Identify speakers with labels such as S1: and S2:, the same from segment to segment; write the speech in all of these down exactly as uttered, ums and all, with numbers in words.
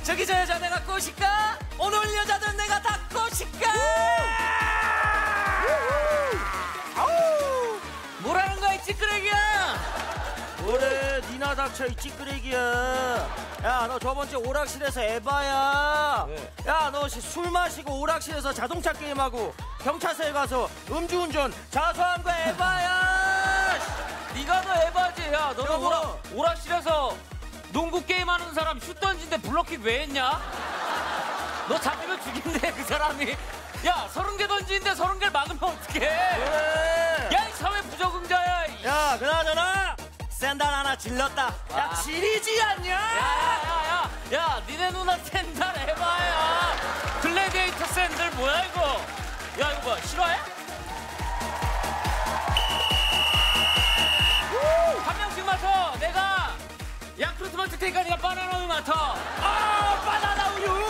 S1: 저기 저 여자 내가 꼬실까? 오늘 여자들 내가 다 꼬실까? 뭐라는 거야 이 찌끄레기야?
S2: 뭐래 니나 닥쳐 이 찌끄레기야. 야 너 저번주에 오락실에서 에바야.
S1: 네.
S2: 야 너 술 마시고 오락실에서 자동차 게임하고 경찰서에 가서 음주운전 자수한 거 에바야.
S1: 네가 너 에바지. 야 너는
S2: 뭐?
S1: 오락, 오락실에서 농구 게임하는 사람 슛 던진데 블럭킥 왜 했냐? 너 잡히면 죽인대 그 사람이. 야 서른 개 던지는데 서른 개를 막으면 어떡해?
S2: 그래.
S1: 야 이 사회 부적응자야.
S2: 야 그나저나 샌달 하나 질렀다.
S1: 아.
S2: 야 지리지 않냐?
S1: 야야야야 야, 야, 니네 누나 샌들 해봐야. 글래디에이터 샌들 뭐야 이거? 야 이거 뭐야 싫어해? 한 명씩 맡아. 내가 야쿠르트 맡을 테니까 네가 바나나 우유 맡아.
S2: 아 바나나 우유.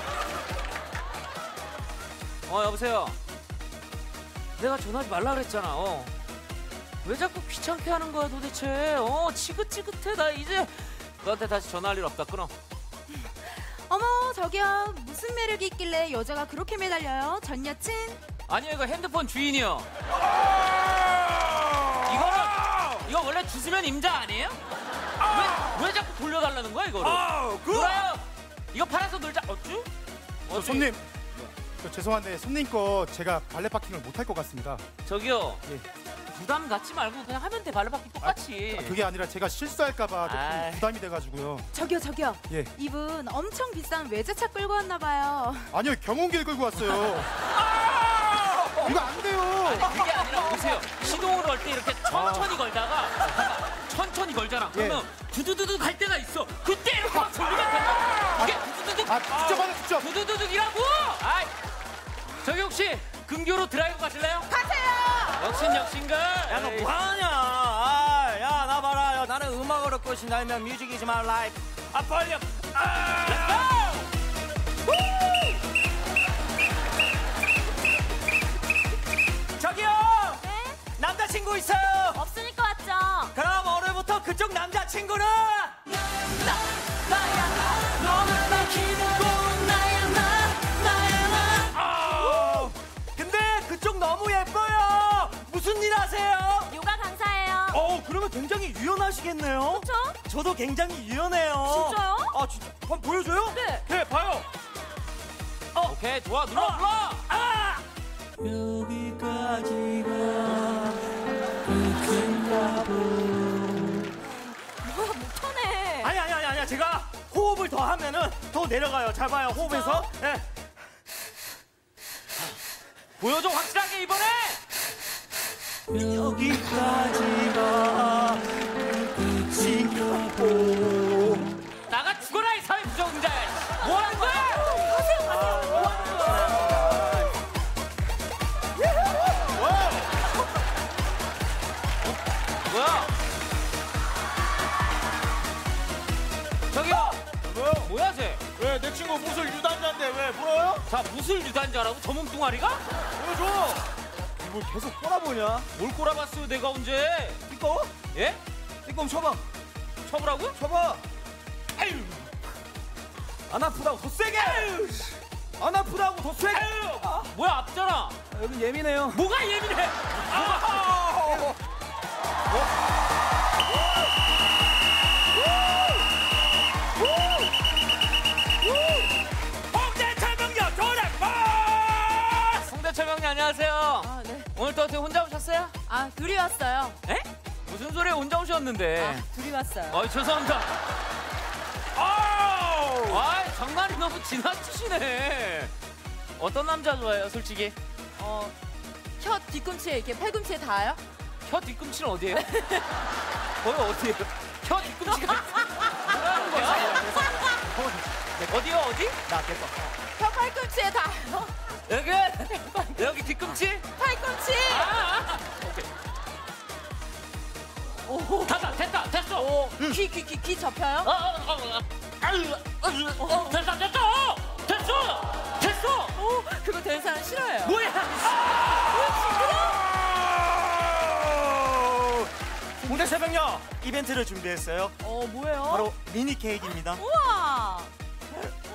S1: 어 여보세요. 내가 전화하지 말라 그랬잖아. 어. 왜 자꾸 귀찮게 하는 거야 도대체? 어 지긋지긋해. 나 이제 너한테 다시 전화할 일 없다. 끊어.
S3: 어머 저기요 무슨 매력이 있길래 여자가 그렇게 매달려요? 전 여친?
S1: 아니요 이거 핸드폰 주인이요. 이거는 이거 원래 주시면 임자 아니에요? 왜, 왜 자꾸 돌려달라는 거야 이거를?
S2: 아, 그...
S1: 놀아요. 이거 팔아서 놀자. 어쭈?
S4: 어, 손님 저 죄송한데 손님 거 제가 발레 파킹을 못할 것 같습니다.
S1: 저기요
S4: 예.
S1: 부담 갖지 말고 그냥 하면 돼. 발레바퀴 똑같이.
S4: 아, 그게 아니라 제가 실수할까봐
S1: 아이.
S4: 부담이 돼가지고요.
S3: 저기요 저기요
S4: 예.
S3: 이분 엄청 비싼 외제차 끌고 왔나 봐요.
S4: 아니요 경운기를 끌고 왔어요. 이거 안 돼요.
S1: 아니 그게 아니라 보세요. 시동을 걸 때 이렇게 천천히 걸다가 천천히 걸잖아. 그러면 두두두둑 할 때가 있어. 그때 이렇게 막 돌리면 된다. 이게 두두두둑.
S4: 아 직접 하네 직접.
S1: 두두두둑이라고. 아이 저기 혹시 근교로 드라이브 가실래요?
S3: 가세요.
S1: 역신 역신가.
S2: 야 너 뭐하냐? 아, 야 나 봐라. 야, 나는 음악으로 꽃이 날면 뮤직이지 마 라이프. 아 벌려. 아! 저기요.
S3: 네?
S2: 남자친구 있어요.
S3: 없으니까 왔죠.
S2: 그럼 오늘부터 그쪽 남자친구는
S3: 나 나야 나 너는 나 기다리고 나야 나 나야 나.
S2: 아, 근데 그쪽 너무 예뻐요. 무슨 일 하세요?
S3: 요가 강사예요.
S2: 어, 그러면 굉장히 유연하시겠네요.
S3: 그쵸?
S2: 저도 굉장히 유연해요.
S3: 진짜요?
S2: 아, 진짜. 한번 보여줘요?
S3: 네.
S2: 네, 봐요.
S1: 오케이 좋아 눌러
S2: 어.
S1: 눌러.
S2: 아!
S1: 여기까지가
S3: 뭐야 못하네.
S2: 아니, 아니, 아니, 아니. 제가 호흡을 더 하면은 더 내려가요. 잘 봐요. 호흡에서. 예.
S1: 보여줘 확실하게 이번에.
S2: 여기까지가 끝인가보.
S1: 나가 죽어라 이 사회 부정자야. 뭐 하는 거야?
S3: 가세요 가세요. 뭐 하는 거야?
S1: 뭐야? 저기요.
S2: 뭐요?
S1: 뭐야 쟤?
S2: 왜? 내 친구 무술 유단자인데 왜? 뭐요?
S1: 자 무술 유단자라고 저 몸뚱아리가?
S2: 보여줘. 뭘 계속 꼬라보냐?
S1: 뭘 꼬라봤어요 내가 언제?
S2: 이거?
S1: 예?
S2: 이거 쳐봐.
S1: 쳐보라고요?
S2: 쳐봐. 아유. 안 아프다고 더 세게. 아유. 안 아프다고 더 세게. 아유. 아,
S1: 뭐야 아프잖아.
S2: 여기 예민해요.
S1: 뭐가 예민해?
S2: 아. 홍대철명녀 도락마.
S1: 홍대철명님 안녕하세요.
S3: 아 네.
S1: 오늘 또 어떻게 혼자 오셨어요?
S3: 아 둘이 왔어요.
S1: 에? 무슨 소리에 혼자 오셨는데?
S3: 아 둘이 왔어요.
S1: 어이 죄송합니다.
S2: 아우.
S1: 아 장난이 너무 지나치시네. 어떤 남자 좋아해요 솔직히?
S3: 어, 혀 뒤꿈치에 이렇게 팔꿈치에 닿아요?
S1: 혀 뒤꿈치는 어디예요? 거기 어디예요? 혀 뒤꿈치가 뭐라는 거야? 어디요 어디?
S2: 나 됐어.
S3: 혀 팔꿈치에 닿아요?
S1: 여기 여기 뒤꿈치?
S3: 팔꿈치!
S1: 아, 아. 오케이.
S3: 오,
S1: 됐다 됐다 됐어.
S3: 귀, 귀, 귀, 귀 접혀요?
S1: 어, 어, 어, 어. 아유, 아유, 어, 됐다 됐다 됐어 됐어.
S3: 오, 그거 되는 사람 싫어해요.
S1: 뭐야?
S2: 홍대철명녀 이벤트를 준비했어요.
S3: 어, 뭐예요?
S2: 바로 미니 케이크입니다.
S3: 우와!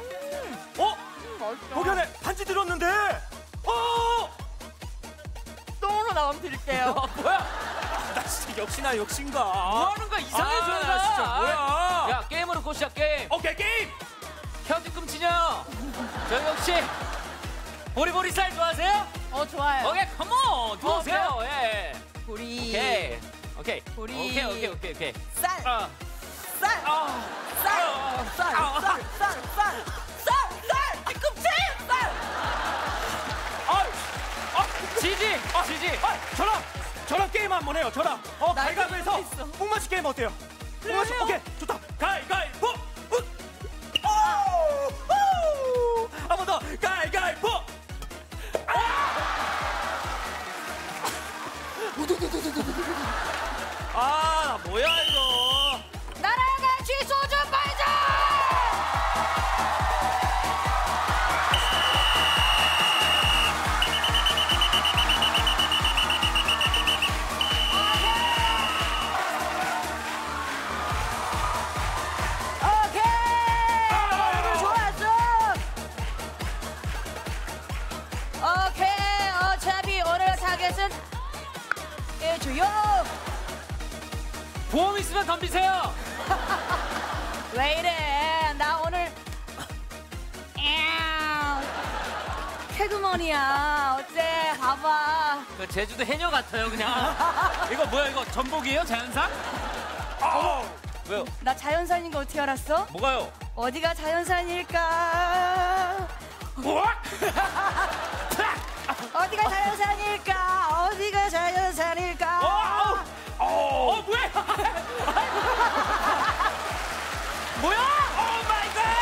S2: 목연에 반지 들었는데. 어!
S3: 똥으로 나오면 드릴게요.
S1: 뭐야?
S2: 나 진짜 역시나 역신가.
S1: 뭐 하는 거야? 이상해,
S2: 아,
S1: 저희가.
S2: 나 진짜 뭐야.
S1: 야, 게임으로 꼬시자, 게임.
S2: 오케이, 게임.
S1: 현지금 진영. 저희 혹시 보리보리 쌀 좋아하세요?
S3: 어, 좋아요.
S1: 오케이, 컴온. 들어오세요. 예.
S3: 우리
S1: 오케이. 오케이.
S3: 우리
S1: 오케이, 오케이, 오케이, 오케이.
S3: 쌀,
S1: 아.
S3: 쌀,
S1: 아.
S3: 쌀,
S1: 아.
S3: 쌀,
S1: 아.
S3: 쌀, 쌀, 쌀, 쌀, 쌀, 뒤꿈치, 쌀.
S2: 아, 아,
S1: 지지. 지지.
S2: 아, 저랑 저랑 게임 한번 해요. 저랑. 어,
S3: 나
S2: 가위바위보해서
S3: 이거 있어.
S2: 뽕맞이 게임 어때요? 뽕맞이.
S3: 그래요.
S2: 오케이, 좋다. 가위바위보. 한번 더. 가위바위보. 아, 나 뭐야 이거.
S3: 나랑 같이 소주 빨자. 오케이. 좋았어. 오케이. 어차피 오늘 타겟은 일주요.
S1: 보험 있으면 덤비세요.
S3: 왜 이래? 나 오늘 캐드머니야. 어째? 봐봐.
S1: 그 제주도 해녀 같아요, 그냥. 이거 뭐야, 이거 전복이에요, 자연산?
S2: 아,
S1: 왜요?
S3: 나 자연산인 거 어떻게 알았어?
S1: 뭐가요?
S3: 어디가 자연산일까?
S1: 뭐?
S3: 어디가 자연산일까? 어디가 자연산일까?
S1: 어, 어, 뭐야? 뭐야? 오 마이 갓!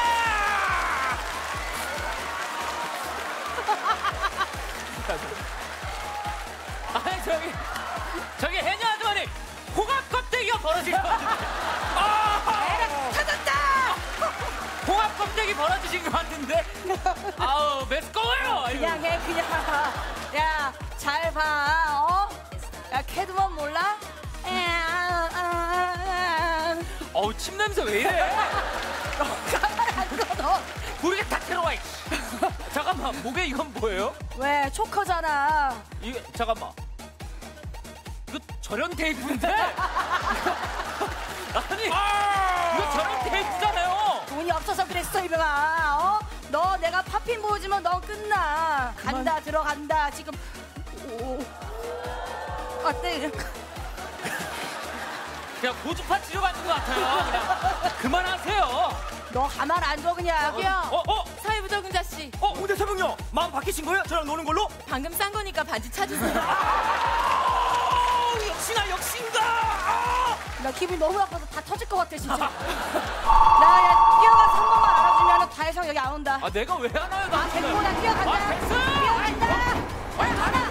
S1: 아니 저기 저기 해녀 아주머니 홍합 껍데기가 벌어진 것 같은데. 아!
S3: 찾았다!
S1: 홍합 껍데기 벌어지신 것 같은데. 아우 메스꺼워요.
S3: 그냥 해, 그냥. 야, 잘 봐, 어? 야, 캐드먼 몰라?
S1: 어우 침 냄새 왜 이래?
S3: 가만 안 둬, 너.
S1: 모르게 다 들어와. 이씨. 잠깐만 목에 이건 뭐예요?
S3: 왜? 초커잖아.
S1: 이게 잠깐만. 이거 절연 테이프인데? 아니 이거 절연 테이프잖아요.
S3: 돈이 없어서 그랬어, 이병아. 어? 너 내가 팝핀 보여주면 너 끝나. 간다, 들어간다. 지금. 오. 어때?
S1: 그냥 고주파 치료받는 것 같아요. 그냥 그만하세요.
S3: 너 가만 안 둬, 그냥.
S1: 어, 어, 어,
S5: 사회부적응자 씨,
S2: 어, 근데 새벽요. 마음 바뀌신 거예요? 저랑 노는 걸로?
S5: 방금 싼 거니까 반지 찾으세요.
S2: 아, 역시나 역신가. 아!
S3: 나 기분이 너무 나빠서 다 터질 것 같아, 진짜. 나 야, 뛰어가서 한 번만 알아주면 다 이상 여기 안 온다.
S1: 아 내가 왜 하나요?
S3: 아, 됐고, 나 뛰어간다.
S1: 아, 됐어.
S3: 뛰어간다. 빨리 가라.